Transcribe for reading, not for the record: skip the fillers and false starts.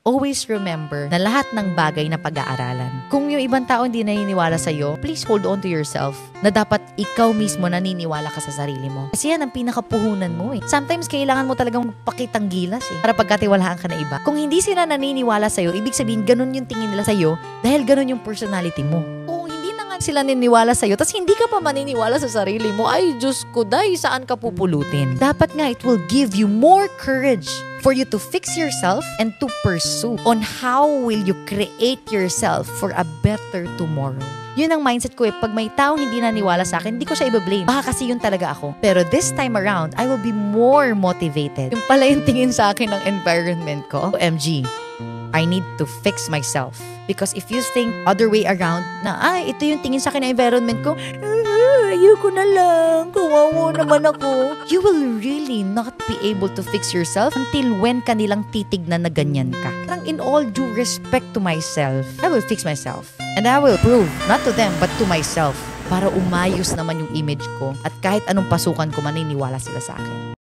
Always remember na lahat ng bagay na pag-aaralan. Kung yung ibang tao hindi naniniwala sa'yo, please hold on to yourself na dapat ikaw mismo naniniwala ka sa sarili mo. Kasi yan ang pinakapuhunan mo eh. Sometimes kailangan mo talagang pakitang gilas eh para pagkatiwalaan ka na iba. Kung hindi sila naniniwala sa'yo, ibig sabihin ganun yung tingin nila sa'yo dahil ganun yung personality mo. Kung hindi na nga sila naniniwala sa'yo, tas hindi ka pa maniniwala sa sarili mo, ay Diyos ko, day, saan ka pupulutin? Dapat nga, it will give you more courage for you to fix yourself and to pursue on how will you create yourself for a better tomorrow. Yun ang mindset ko eh. Pag may taong hindi naniwala sa akin, hindi ko siya i-blame. Baka kasi yun talaga ako. Pero this time around, I will be more motivated. Yung pala yung tingin sa akin ng environment ko. OMG, I need to fix myself. Because if you think other way around, na ito yung tingin sa akin ng environment ko, ayoko na lang, kawawa naman ako. You will really not be able to fix yourself until when kanilang titignan na ganyan ka. Parang in all due respect to myself, I will fix myself. And I will prove, not to them, but to myself, para umayos naman yung image ko at kahit anong pasukan ko, maniniwala sila sa akin.